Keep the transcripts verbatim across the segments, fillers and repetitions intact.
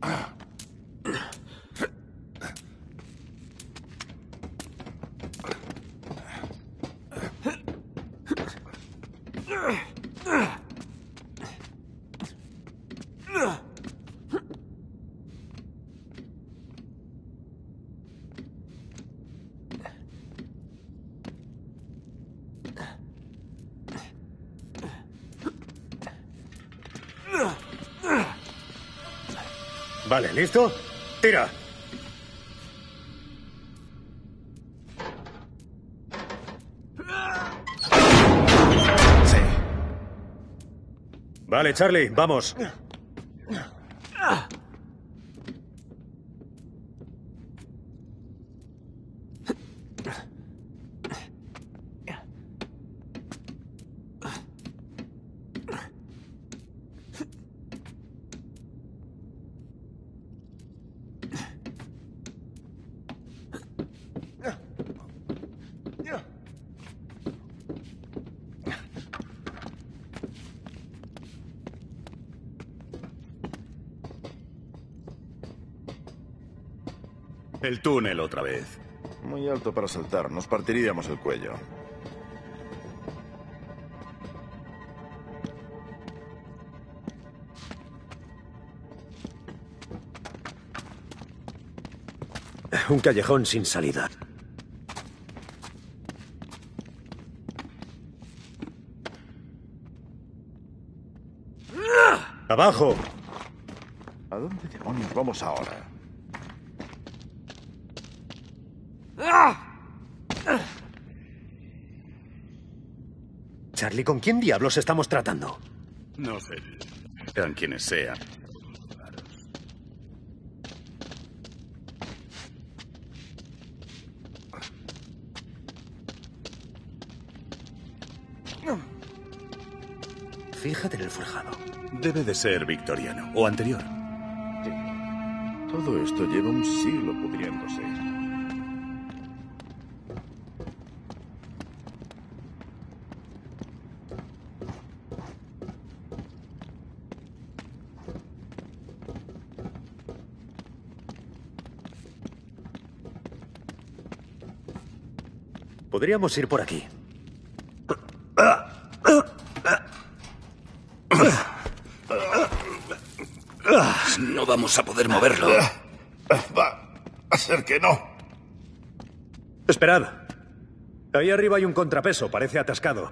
Vale, ¿listo? ¡Tira! Sí. Vale, Charlie, vamos. El túnel otra vez. Muy alto para saltar. Nos partiríamos el cuello. Un callejón sin salida. ¡Abajo! ¿A dónde demonios vamos ahora? Charlie, ¿con quién diablos estamos tratando? No sé. Sean quienes sean. Fíjate en el forjado. Debe de ser victoriano o anterior. Sí. Todo esto lleva un siglo pudriéndose. Podríamos ir por aquí. No vamos a poder moverlo. Va a ser que no. Esperad. Ahí arriba hay un contrapeso, parece atascado.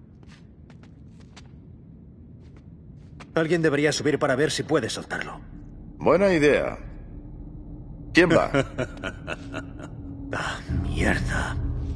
Alguien debería subir para ver si puede soltarlo. Buena idea. ¿Quién va? Ah, mierda.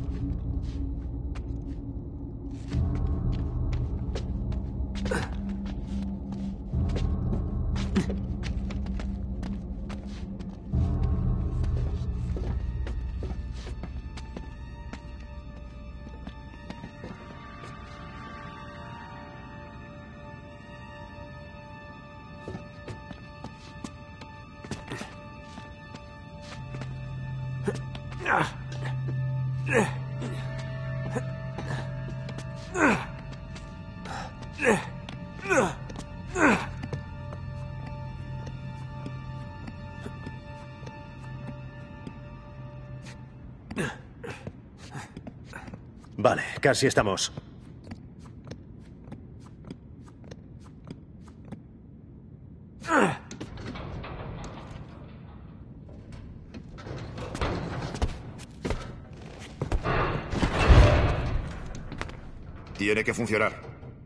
Vale, casi estamos. Tiene que funcionar.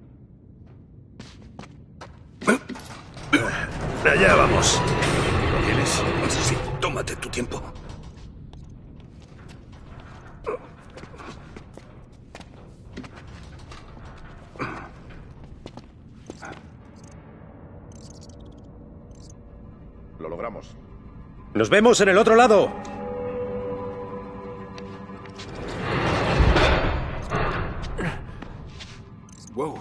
Allá vamos. ¿Lo tienes? Sí, tómate tu tiempo. Lo logramos. ¡Nos vemos en el otro lado! Wow.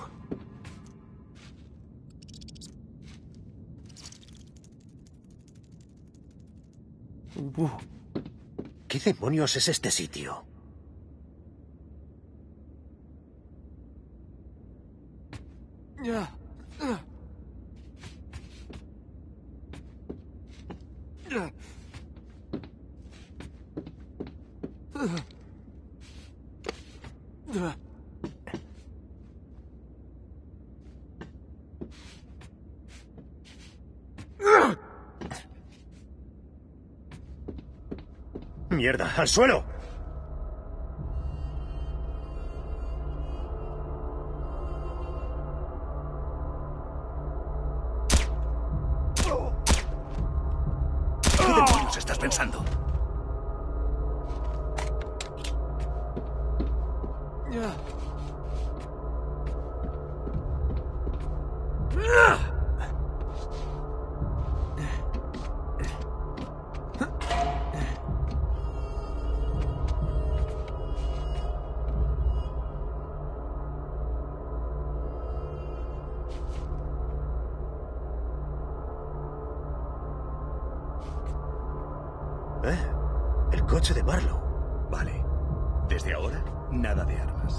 Uh, ¿Qué demonios es este sitio? ¡Mierda! ¡Al suelo! ¿Qué demonios estás pensando? ¿Eh? El coche de Marlowe. Vale. Desde ahora, nada de armas.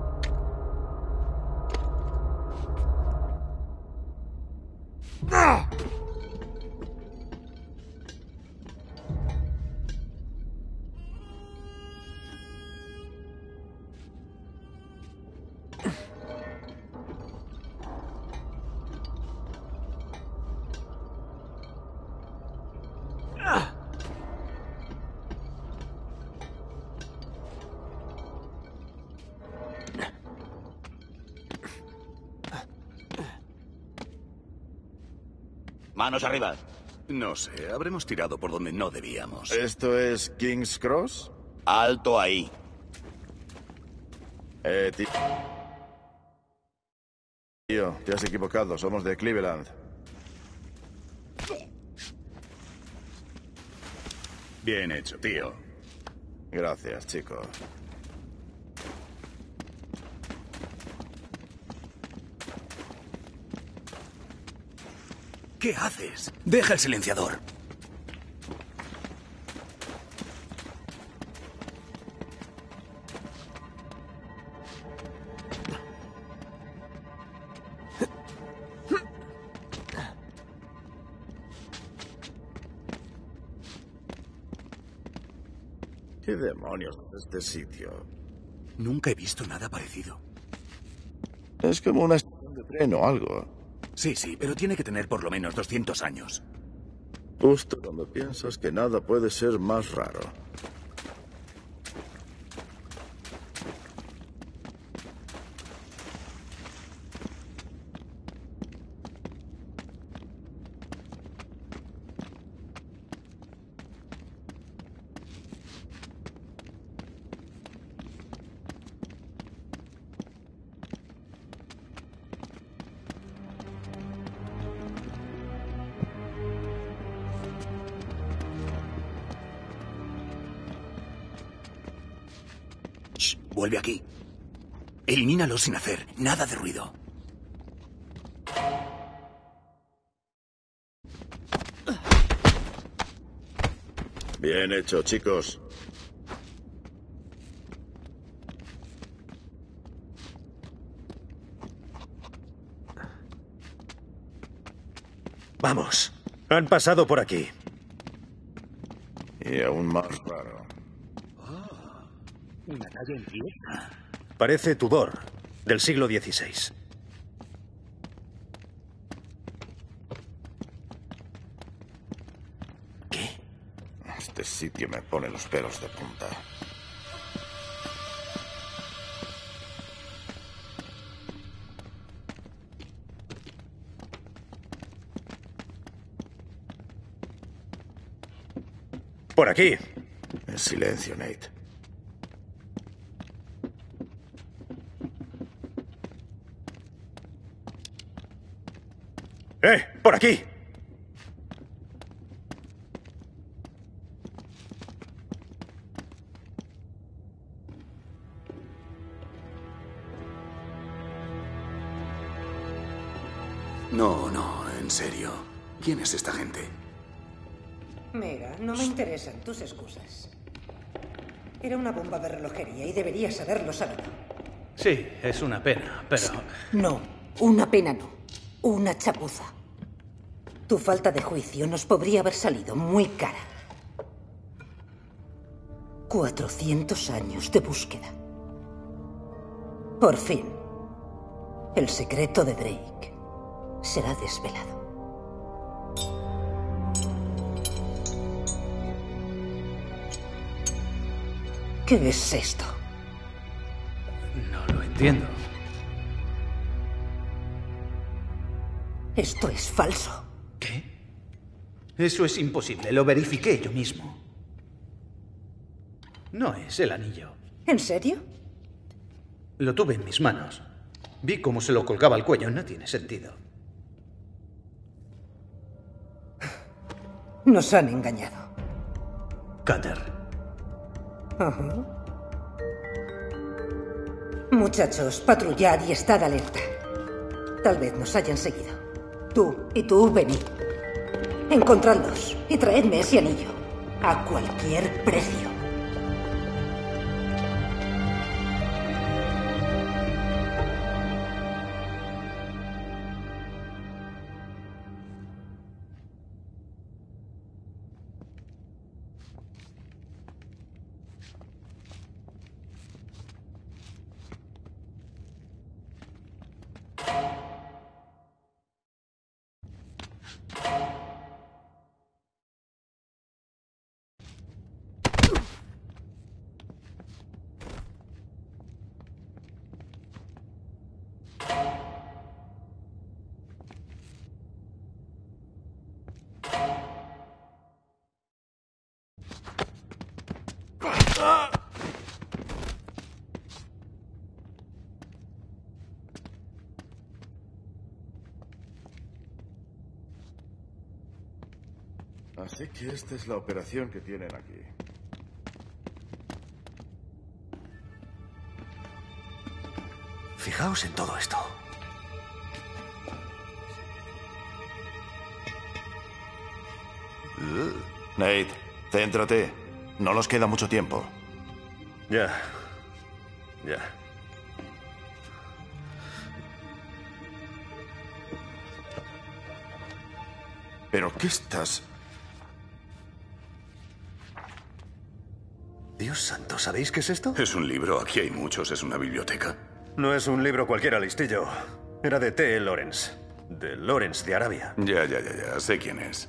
Manos arriba. No sé, habremos tirado por donde no debíamos. ¿Esto es King's Cross? Alto ahí. Eh, tío. Tío, te has equivocado. Somos de Cleveland. Bien hecho, tío. Gracias, chico. ¿Qué haces? Deja el silenciador. ¿Qué demonios es este sitio? Nunca he visto nada parecido. Es como una estación de tren o algo. Sí, sí, pero tiene que tener por lo menos doscientos años. Justo cuando piensas que nada puede ser más raro. Shh, vuelve aquí. Elimínalo sin hacer nada de ruido. Bien hecho, chicos. Vamos. Han pasado por aquí. Y aún más raro. ¿Una calle en pie? Parece Tudor, del siglo dieciséis. ¿Qué? Este sitio me pone los pelos de punta. Por aquí. En silencio, Nate. ¡Eh! ¡Por aquí! No, no, en serio. ¿Quién es esta gente? Mira, no me interesan tus excusas. Era una bomba de relojería y deberías haberlo sabido. Sí, es una pena, pero... No, una pena no. Una chapuza. Tu falta de juicio nos podría haber salido muy cara. Cuatrocientos años de búsqueda. Por fin, el secreto de Drake será desvelado. ¿Qué es esto? No lo entiendo. Esto es falso. ¿Qué? Eso es imposible. Lo verifiqué yo mismo. No es el anillo. ¿En serio? Lo tuve en mis manos. Vi cómo se lo colgaba al cuello. No tiene sentido. Nos han engañado. Cutter. Ajá. Muchachos, patrullad y estad alerta. Tal vez nos hayan seguido. Tú y tú, venid. Encontradlos y traedme ese anillo. A cualquier precio. Así que esta es la operación que tienen aquí. Fijaos en todo esto. Nate, céntrate. No nos queda mucho tiempo. Ya. Ya. ¿Pero qué estás...? Dios santo, ¿sabéis qué es esto? Es un libro, aquí hay muchos, es una biblioteca. No es un libro cualquiera, listillo. Era de T. Lawrence. De Lawrence, de Arabia. Ya, ya, ya, ya, sé quién es.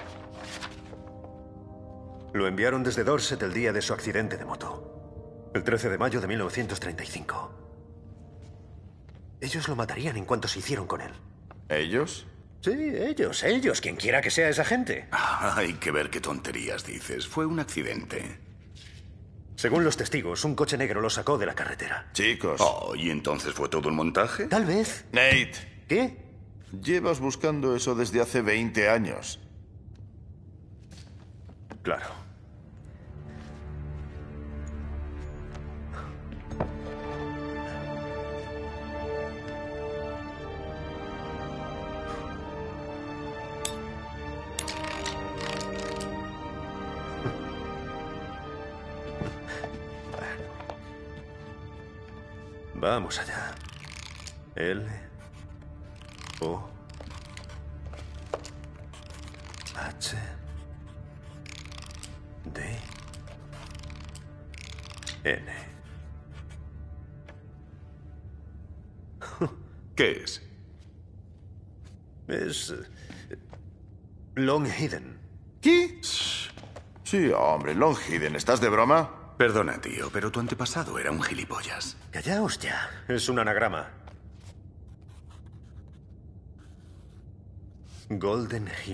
Lo enviaron desde Dorset el día de su accidente de moto. El trece de mayo de mil novecientos treinta y cinco. Ellos lo matarían en cuanto se hicieron con él. ¿Ellos? Sí, ellos, ellos, quien quiera que sea esa gente. Ah, hay que ver qué tonterías dices. Fue un accidente. Según los testigos, un coche negro lo sacó de la carretera. Chicos. Oh, ¿y entonces fue todo un montaje? Tal vez. Nate. ¿Qué? Llevas buscando eso desde hace veinte años. Claro. Vamos allá. L. O. H. D. N. ¿Qué es? Es... eh, Long Hidden. ¿Qué? Sí, hombre, Long Hidden, ¿estás de broma? Perdona, tío, pero tu antepasado era un gilipollas. Callaos ya. Es un anagrama. Golden Hill.